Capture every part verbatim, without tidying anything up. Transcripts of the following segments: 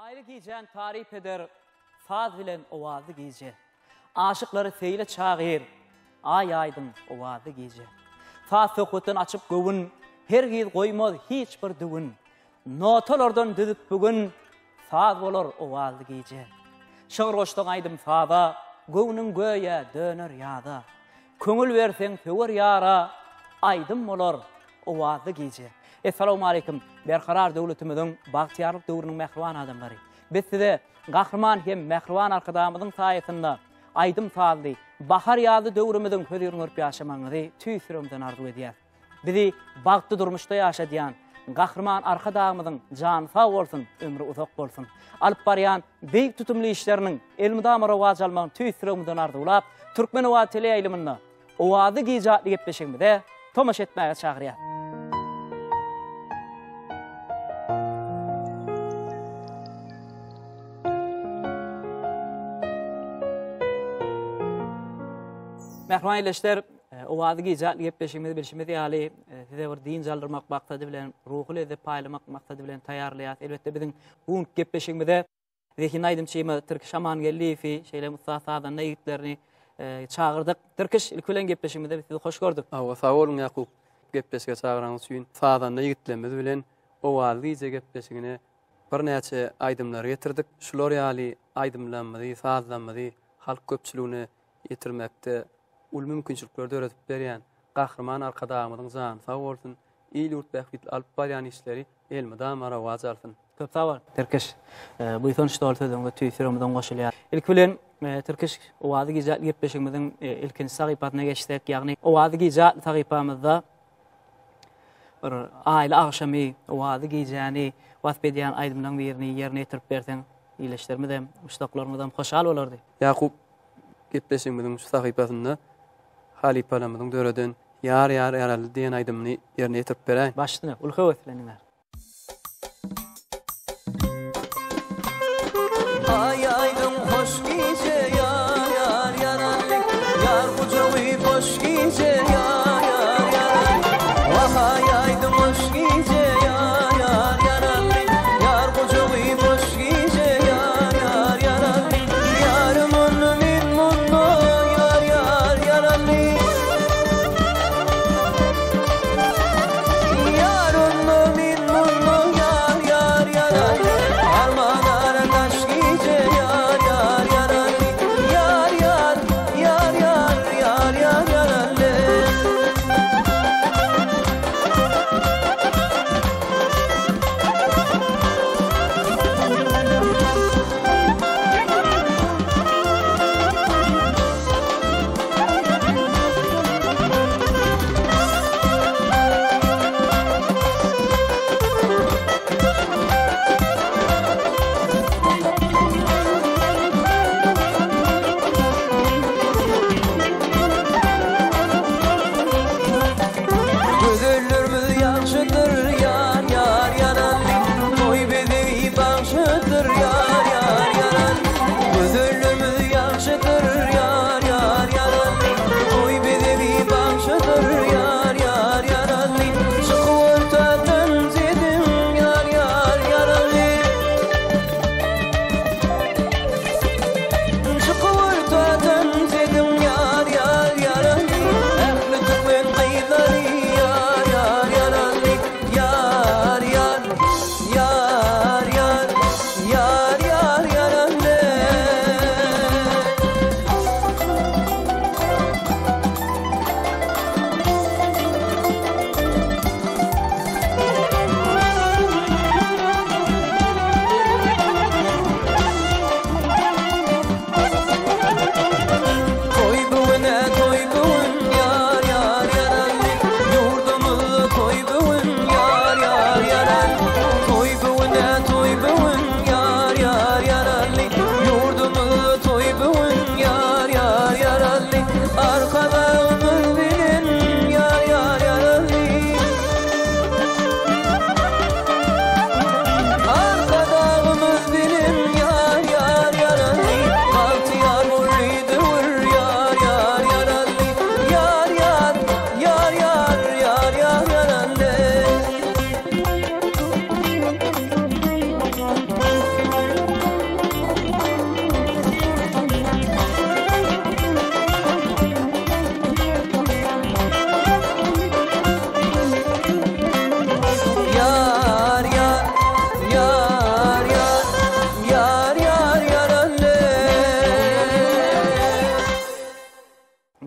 Ayrı giyeceğin tarif eder, saz bilen ovazı giyece. Aşıkları feyle çağır, ay aydın ovazı giyece. Saz sökütün açıp gövün, her giz koymaz hiç bir düğün. Notalardan düzüp bugün, saz olur ovazı giyece. Şığır koştuğun aydım saza, gövünün göğe dönür yada. Köngül versen söver yara, aydım olur ovazı giyece. Esselamu aleyküm. Berkarar döwletimizin bagtiyarlyk döwrüniň mehriban adamlary. Biz size gahrman hem mehriban arkadamyzyň saýasynda aýdym sazly, bahar ýazy döwrümizin höýürüň örp ýaşamagyny tüýsürümden arzu edýär. Bizi bagty durmuşda ýaşadýan gahrman arkadamyzyň jany sag bolsun, ömrü uzak bolsun. Alyp barýan beýik tutumly işleriniň elmidama rowaj almagyny tüýsürümden arzulap, türkmen owa tele ýylymyny owazy gijatly gepleşigimizde tomaş etmäge çagyrýar. Mehriban ýeşler, owazy gijatly gepleşigimizi bilişimizi ýaly size bir din jaldyrmak maksady bilen, ruhy lezzet paýlamak maksady bilen taýýarlaýar. Elbetde biziň bu gepleşigimizde Zekin Aýdymçymy, Türkiş Amangelliýewi, şeýle Mustafa Sadan näýitlerini çağırdyk. Türkiş ilk bilen gepleşigimizde biz sizi hoş gördük. Awa sag bolun Ýakup, gepleşige çağıraňyz üçin Sadan näýitlerimiz bilen owazy gije gepleşigine bir näçe aýdymlar getirdik. Şular ýaly aýdymlanmady, sazlanmady, halk köpçüligine ýetirmekde ul mümkinçilikleri öğretip berýän gahrman arkadamyzyň jany sag bolsun, il ýurt bähbit alyp barýan işleri elmidam rowaj alsyn. Köp sag bol. Türkiş bu ýetmiş dört sözüňe tüýsürümden goşulýar. İlk bilen Türkiş owazy gijatly gepleşigimiziň ilkinji sahypatyna geçdik. Ýagny owazy gijatly sahypamyzda bir aýly agşamy owazy gijany wasp edýän aýdymlaryň birini ýerine ýetirip berseň, iýleşdirmedem, muştaklarymyzdan hoşal bolardy. Ýakup, gepleşigimiziň şu sahypasynda Halipalamyzyň döreden ýar ýar ýaraly diýen aýdymny ýerine ýetirip beräň. Başlyny ulka ötlenler. Ay aydın hoş gece yar yar yaralı, yar kucağı boş gece yar yar yaralı. Vay aydın hoş gece yar yar yaralı, yar kucağı boş gece yar yar yaralı. Yarımın min munno yar yar yaralı. Yarımın min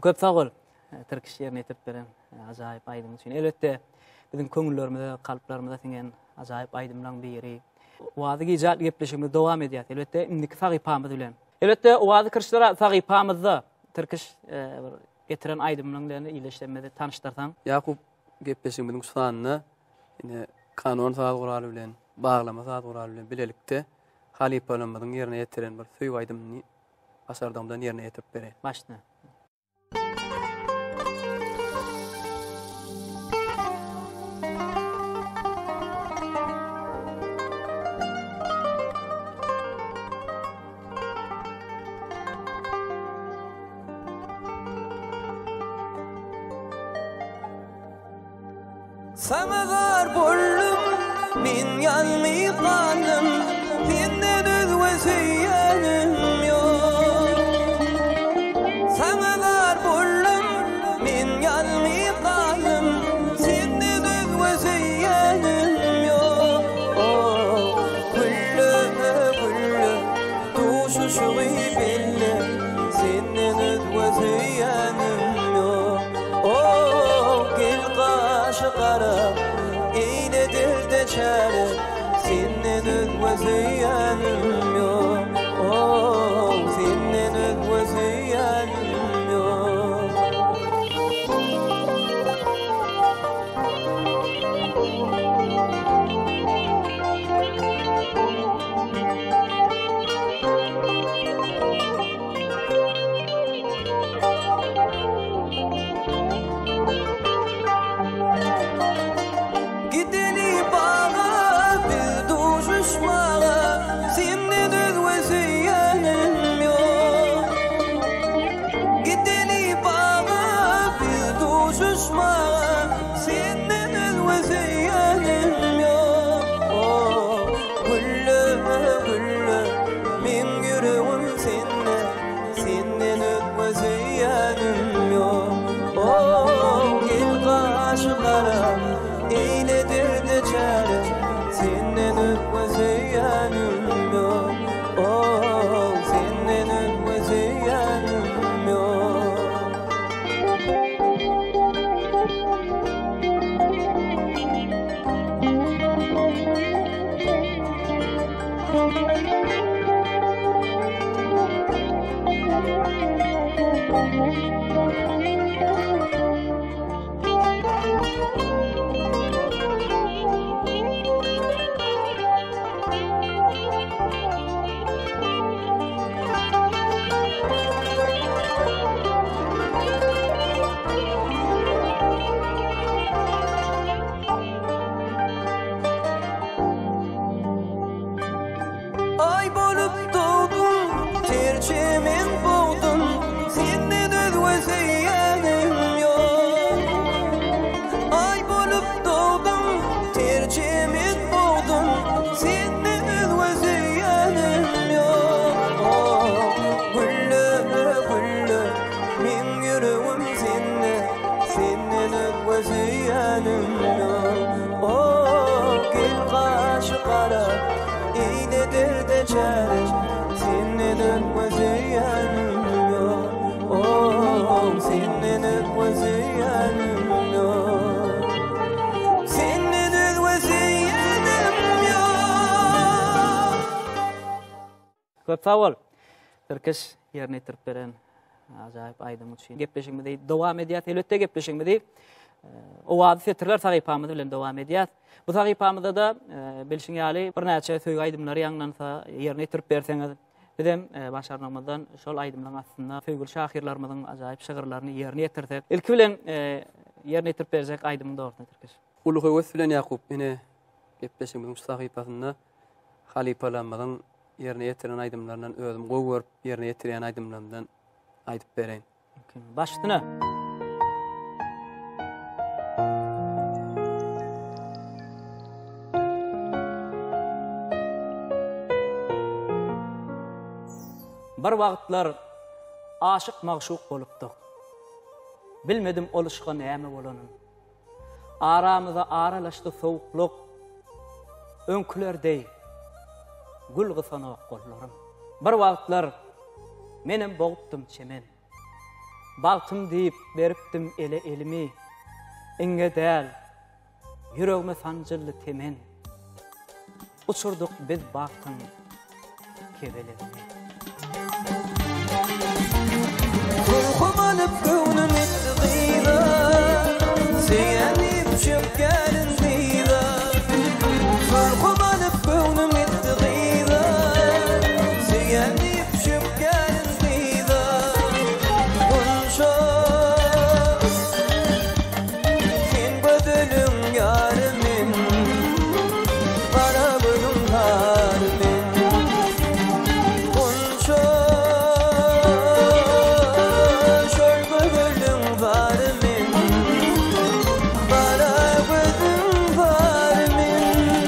Köp sağ ol. Türkiş yerine etip beren ajaýyp aýdym üçin. Elbetde bizim köňüllerimizde, kalplarymyzda tingen ajaýyp aýdymlaryň biri. Wady gijat gepleşigimiz dowam edýär. Elbetde indiki sagypamyz bilen. Elbetde wady kirşlere sagypamyzda Türkiş getiren aýdymlaryny ileşdirmede tanıştyrsaň. Yakup gepleşigimiziň sanyny ine kanun saat guraly bilen, baglama saat guraly bilen bilelikde halipalarymyzyň ýerine ýetiren bir söýüp aýdymny asardamdan ýerine ýetip bere. Başna. Samagar bollum min yanmy qalym senden özweýänim ýok. Samagar bollum min yanmy qalym senden özweýänim ýok. Oh, gülle gülle duşuşy belli senden özweýänim ýok. Oh, gel qaşy qara eyledir de çare senden özweýänim ýok. Oh, senden özweýänim ýok. Eyledir de çare senden özweýänim ýok. Oh, senden özweýänim ýok. Ay bolup doğdum, terçemen boğdum, senden özweýänim ýok. Ay bolup doğdum, terçemen boğdum, senden özweýänim ýok. Oh, gülle gülle men ýüregim sende, senden özweýänim ýok. Oh, gel qaşy qara eyledir de çare senden özweýänim ýok. Oh, senden özweýänim ýok. Senden özweýänim ýok. Köp sağ ol. Türkiş yerine etip beren ajaýyp aýdym üçin. Gepleşigimiz dowam edýär. Elbetde gepleşigimiz o wady setirler sagypamyz bilen dowam edýär. Bu sagypamyzda da bilşiň ýaly bir näçe söýgü aýdymlary ýaňlansa ýerine etip berseňiz, bizem başarnamyzdan şol aýdymlaryň aslynda söýgül şahyrlarymyzyň ajaýyp şygyrlaryny ýerine ýetirdik. Ilki bilen ýerine etip bersek aýdymyň dogry Türkiş. Ulugy wes bilen Yakup ine gepleşigimiziň sagypasynda halipalarymyzyň ýerine ýetiren aýdymlaryndan özüm gowy görüp ýerine ýetiren aýdymlaryndan aýdyp bereň. Başlyna. Bir wagtlar aşyk magşuk bolupdyk. Bilmedim oluşga näme bolanyny. Aramyza aralaşdy sowukluk. Öňkülerdey gül gysanok gollarym. Bir wagtlar menem boğupdym çemen. baltım deyip beripdim ele elimi, enge däl, yüreğime sancılı temen, uçurduk biz baktın kebelerimi. Ruhum alıp gönlüm etti gıyda, seyenip çık gelin gıyda. Ruhum alıp gönlüm etti gıyda, seyenip çık gelin gıyda. Bunca sen gödülüm yarımın, kara gülüm harımın. Bunca şol gödülüm varımın, kara gülüm varımın.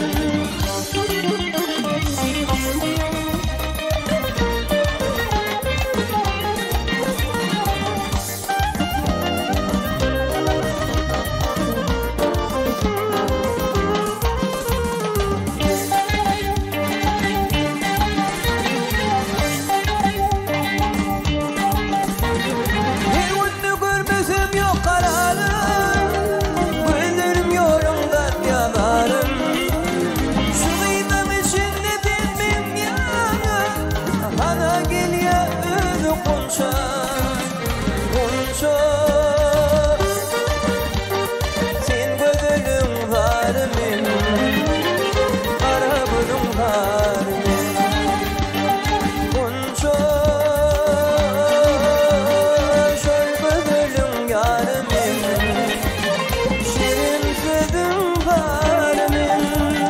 Bir günlük görmesem yok kararım, güllerim yolumdan yanarım. Şu kıydam içinde dinmem yanım, bana gel ya özü kunça, kunça. Sen gödülüm varımın, kara gülüm varımın. Kunça şol gödülüm yarımın, şirin sözüm varımın.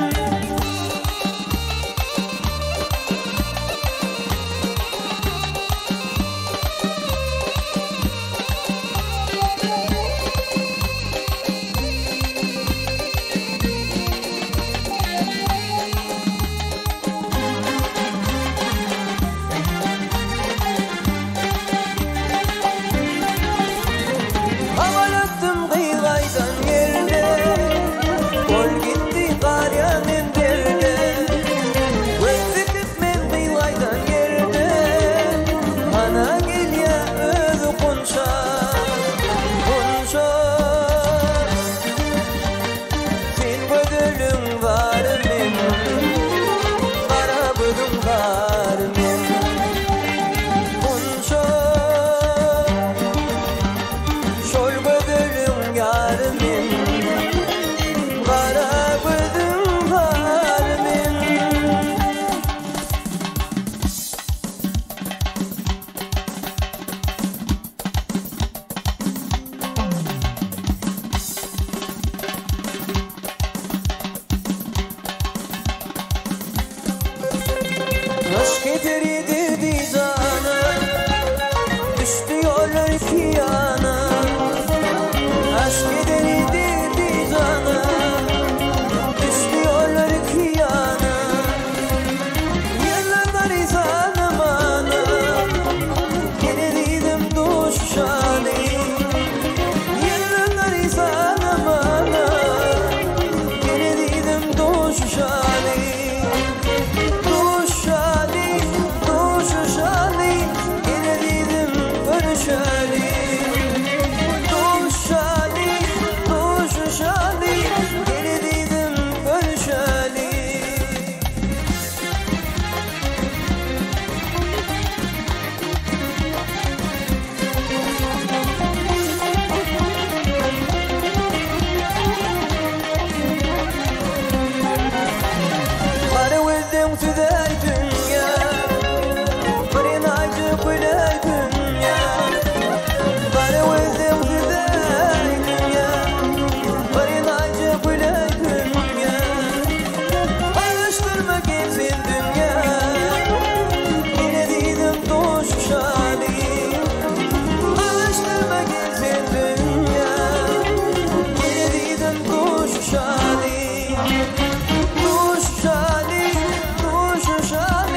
Havalattım kıyılaydan yerde, kol gitti karyanın derde. Öksütüp men kıyılaydan yerde, bana gel ya özü kunça, kunça. Sen gödülüm varımın, kara gülüm varımın. Kunça şol gödülüm yarımın, kara gülüm varımın. Aşk getirdi dizana, düştü yollar iki yana. Aşk getirdi dizana, düştü yollar iki yana. Yıllardan izanım ana, gene dedim duşani. Yıllardan izanım ana, gene dedim duşani. Duşani, duşani, gene dedim görüşani. Duşani, duşani, gene dedim görüşani. Para öldüm tüder dünya, parin acı güler dünya. Para öldüm tüder dünya, parin acı güler dünya. Alıştırma gelsin dünya, yine dedim duşani. Alıştırma gelsin dünya, yine dedim duşani. Duşani, duşani.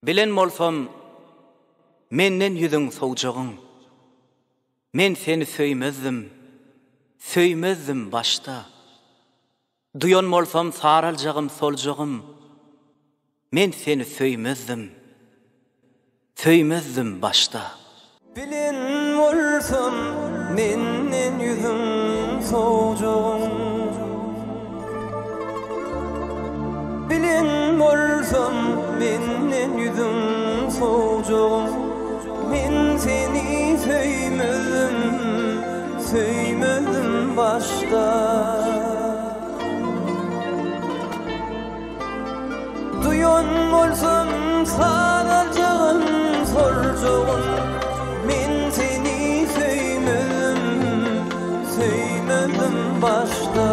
Bilen bolsam, menden yüzüň sowjagyň. Men seni söýmezdim, söýmezdim başta. Duyan bolsam saraljagym, soljagym. Men seni söýmezdim, söýmezdim başta. Bilen bolsam, menden yüzüň sowjagyň. Bilen bolsam, menden yüzüň sowjagyň. Men seni söýmezdim, söýmezdim başta. Duyan bolsam saraljagym, soljagym. Men seni söýmezdim, söýmezdim başta.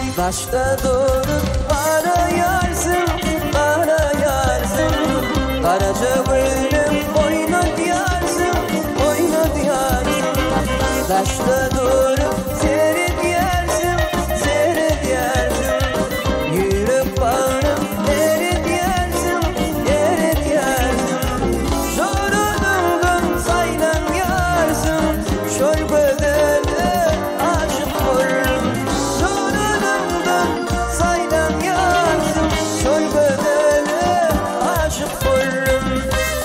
Taşta durup arayarsın, arayarsın. Karaca gülüm oynat yarsın, oynat yarsın. Taşta durup seyret yersin, seyret yersin. Yürüp bağırıp eret yersin, eret yersin. Zorunumdun saylan yarsın, şöyle bedeli aşık olurum. Zorunumdun saylan yarsın, şöyle bedeli aşık olurum.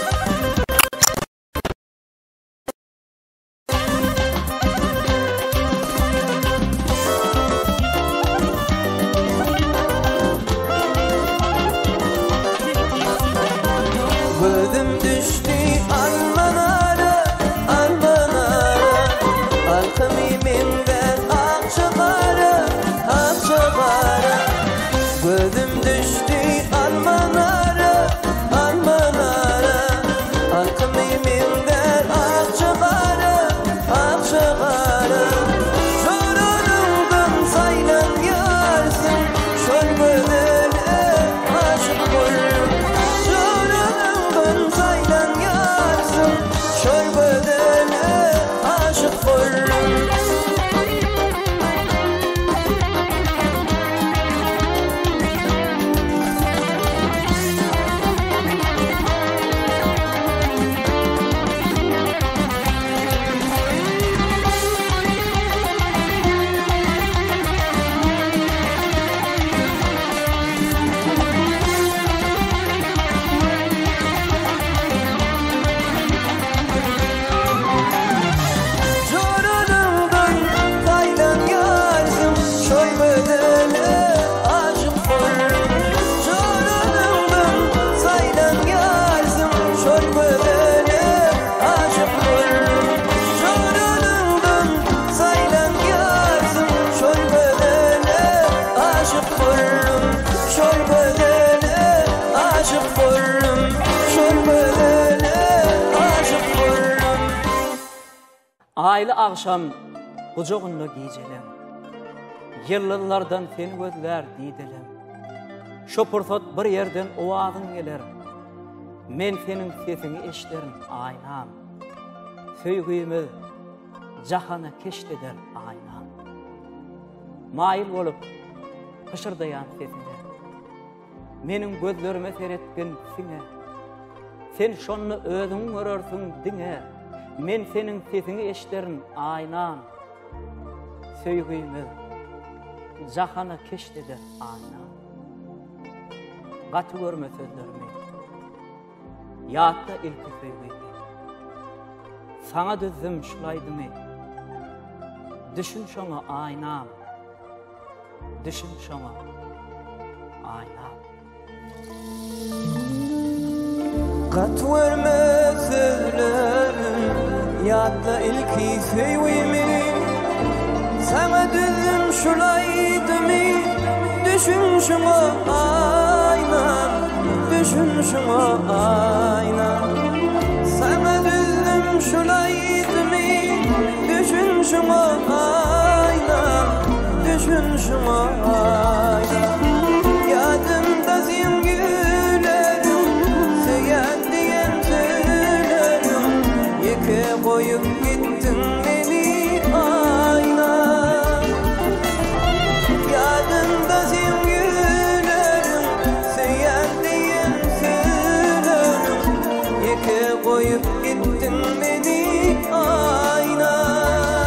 Gözüm düştü almanara, almanara. Alkemiminden akçakara, akçakara. Gözüm düştü almanara, almanara. Alkemiminden akçakara, akçakara. Zorunumdun saylan yarsın, şöyle bedeli aşık olurum. Zorunumdun saylan yarsın, şöyle bedeli aşık olurum. Zorunumdun saylan yarsın, şöyle bedeli aşık olurum. Zorunumdun saylan yarsın, şöyle bedeli aşık olurum. Zorunumdun saylan yarsın, şöyle bedeli aşık olurum. Şöyle bedeli aşık olurum. Şöyle bedeli aşık olurum. Aylı akşam kucağında giyeceğim. Yıllardan seni gözler diyelim. Şu fırsat bir yerden ovağın gelir. Men senin sesini eşlerim aynam. Söygüyümü cahana keşteder aynam. Mail olup hışırdayan sesine. Menin gözlerime seyretken sine. Sen şonu özün görürsün dine. Men senin sesini eşlerim aynam. Söygüyümü cahana keşteder aynam. Gatı görme sözlerimi. Yaatta ilki söygüyümü. Sana düzüm şulaydımı. Düşün şona aynam. Düşün şona aynam. Kat verme sözlerim, yaatta ilki söygüyümü. Sana düzüm şulaydımı. Düşün şuna aynam, düşün şuna aynam. Sana düzdüm şulaydım, düşün şuna aynam, düşün şuna aynam. Yadımda zingülerim, söyleyen diyen söylerim. Yıka koyup gittin beni aynam. Yadımda zingülerim, söyleyen diyen söylerim. Yıka koyup gittin beni aynam.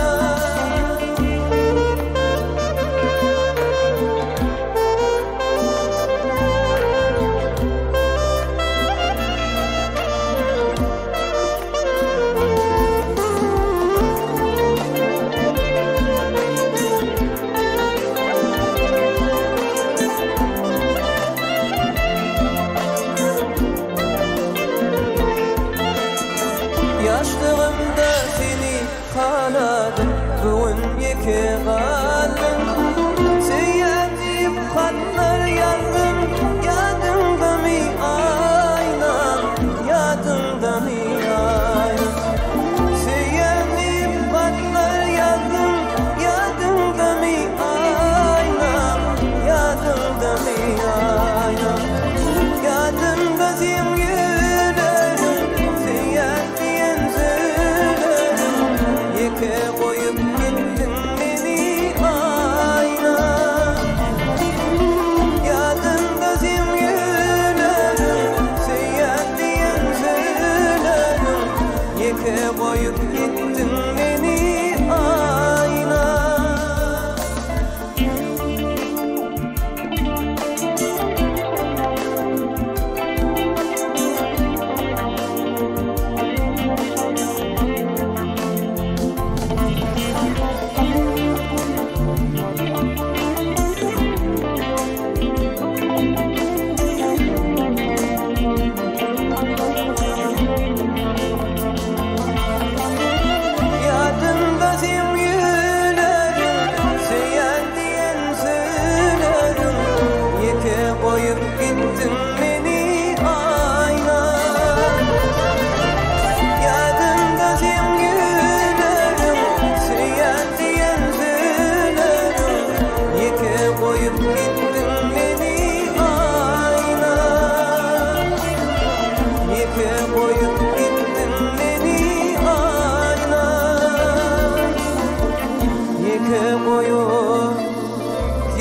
Yaşlığımda seni kanadım, bugün yeke kaldım. Seyredip kanlar yandım, yadımda mı aynam, yadımda mı aynam. Seyredip kanlar yandım, yadımda mı aynam,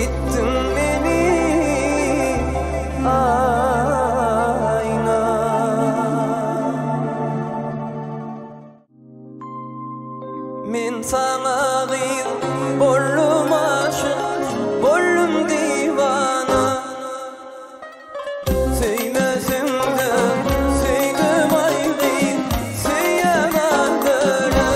ettin beni ayna. Men sana gıyıl bollum aşık, bollum divana. Söymezim de söyledim ay gıyıl, söyleyemem böyle.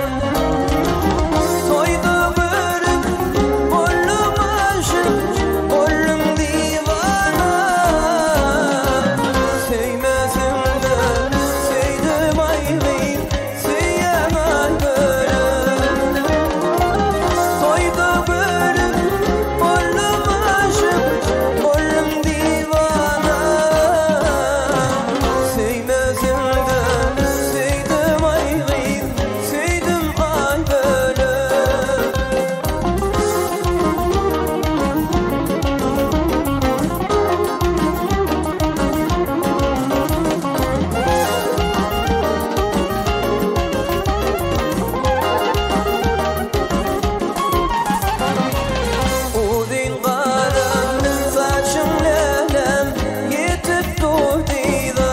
Toydu bölüm, bollum aşık, bollum divana. Söymezim de söyledim ay gıyıl, söyleyemem böyle. Toydu bölüm, bollum aşık, bollum divana. Söymezim de söyledim ay gıyıl, söyledim ay böyle. Udin qara saçın lelem yetip tuhdida.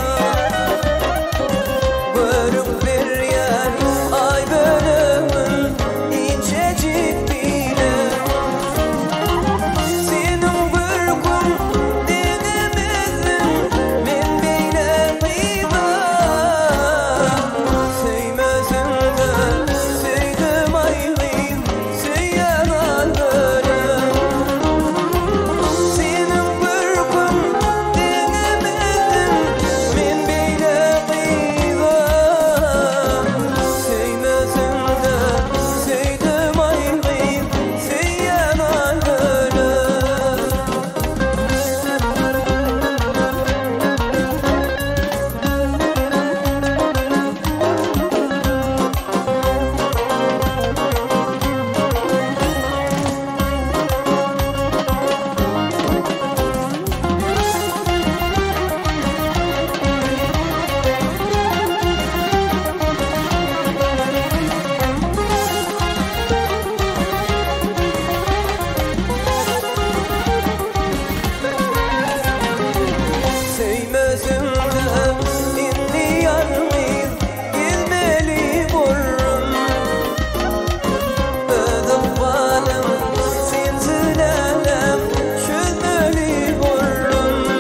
Börük bir yer ay bölümün incecik bile. Senin bürkün denemezdim men beyle kıyda. Söymezim de söyledim ay gıyıl, söyleyemem böyle. Senin bürkün denemezdim men beyle kıyda. Söymezim de söyledim ay gıyıl, söyleyemem böyle. Söymezim de inni yanmayız gelmeli burun. Ödüm balım sensin elem çözmeli burun.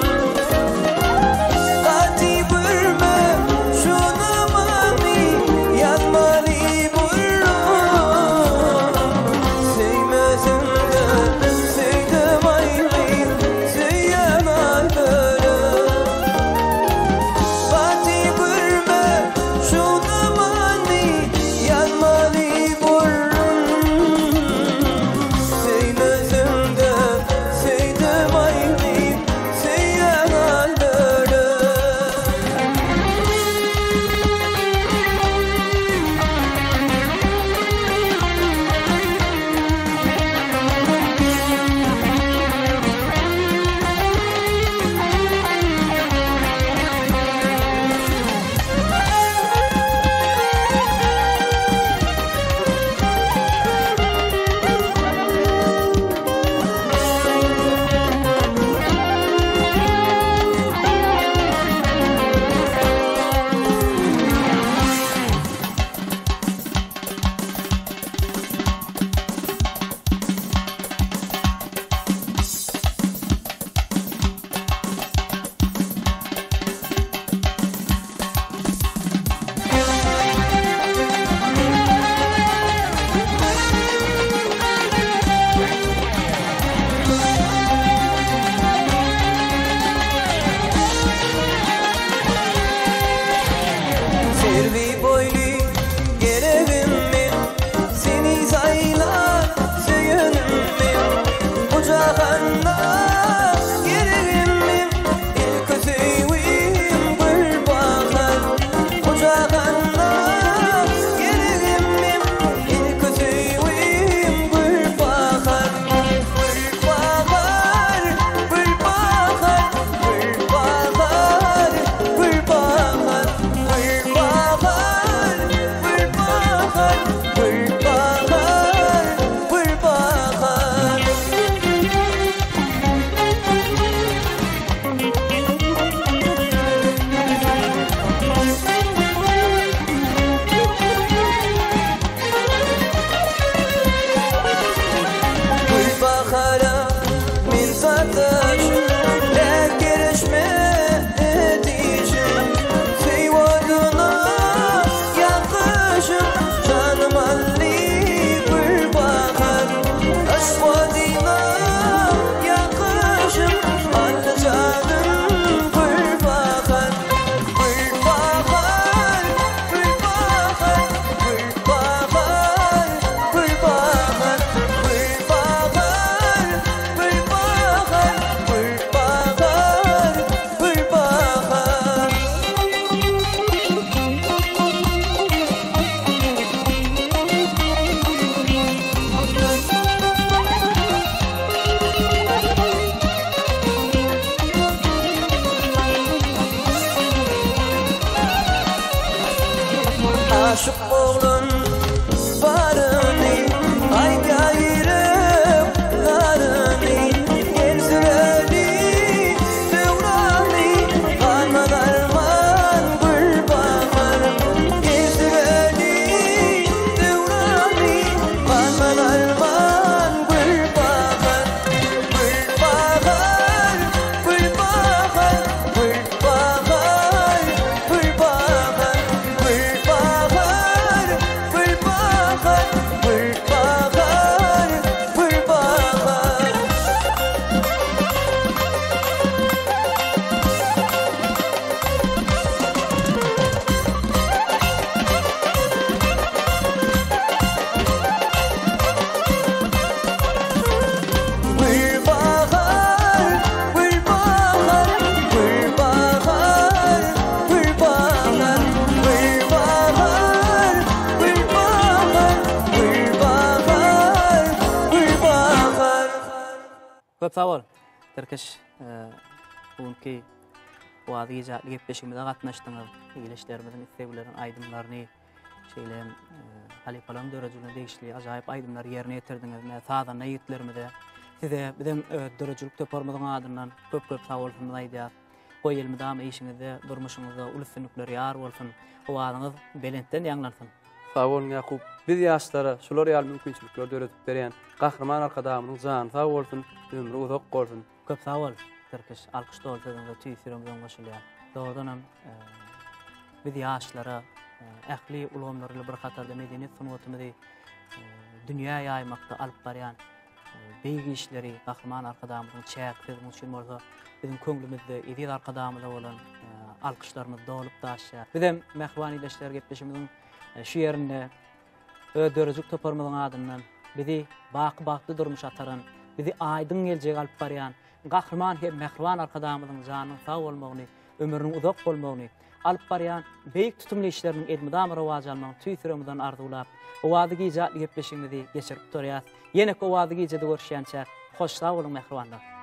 Kati bürme şunu mani yanmalı burun. Söymezim de söyledim ay gıyıl, söyleyemem böyle. Fatih bürme şunu mani yanmalı burun. Söymezim de söyledim ay gıyıl, söyleyemem böyle. Servi boylu gelevim men, seni sayla söyünüm men. Kucağında gelevim men, ilk sevim bir bakar. Kucağında gelevim men, ilk sevim bir bakar. Bir bakar, bir bakar, bir bakar, bir bakar, bir bakar, bir bakar, bir bakar, bir bakar. kardeşim ne girişme edişim Seyvoduna yakışım canım alli gül bakar Asfadina yakışım al canım gül bakar Gül bakar, gül bakar, gül bakar, gül bakar Gül bakar, gül bakar, gül bakar, gül bakar Aşık oğlun barını ay gayırıp narını Gezireli devrani Arman arman gül bakar Gezireli devrani Arman arman gül bakar Gül bakar, gül bakar, gül bakar, gül bakar Gül bakar, gül bakar, gül bakar, gül bakar Gül bakar, gül bakar, gül bakar, gül bakar Gül bakar, gül bakar, gül bakar, gül bakar Köp sağ ol. Terkeş bugünkü wady ýa-da gepleşigimizde gatnaşdyňyz. Eýleşlerimizin isteglerini, aýdymlaryny şeýle halipalan dörejüne degişli ajaýyp aýdymlar ýerine ýetirdiňiz. Mä sadan näýitlerimde size bizim dörejülük töpermediň adyndan köp-köp sağ bolsun aýdýar. Goý elmi dam eýişiňizde, durmuşyňyzda ulus ýar bolsun. Owadyňyz belentden ýanglansyn. Sağ olun Yakup. Biz yaşlara şular ýaly mümkinçilikler döretip berýän gahryman arkadamyň jany sağ bolsun, ömrü uzak bolsun. Köp sağ ol. Terkeş alkyş dolsadyňyzda tüýsürümden goşulýar. Doğrudanam biz ýaşlara ähli ulamlarla bir hatarda medeniýet sunatymyzy dünýä ýaýmakda alyp barýan beýgi işleri gahryman arkadamyň çäkdir muçyn bolsa bizim köňlümizde edil arkadamyda bolan alkyşlarymyz dolup daşýar. Bizim mehriban ýeşler gepleşimiziň şu ýerinde ödörejük toparmagyň adyndan bizi baky-bakly durmuş ataran, bizi aýdyn geljek alyp barýan gahryman hem mehriban arkadamyň janyň sag bolmagyny, ömrüniň uzak bolmagyny alyp barýan beýik tutumly işleriniň edmidam rewaj almagyny tüýsüremden arzulap, o wady giýjatly gepleşigimizi geçirip durýar. Ýene o wady giýjede görüşýänçä hoş sag bolun mehribanlar.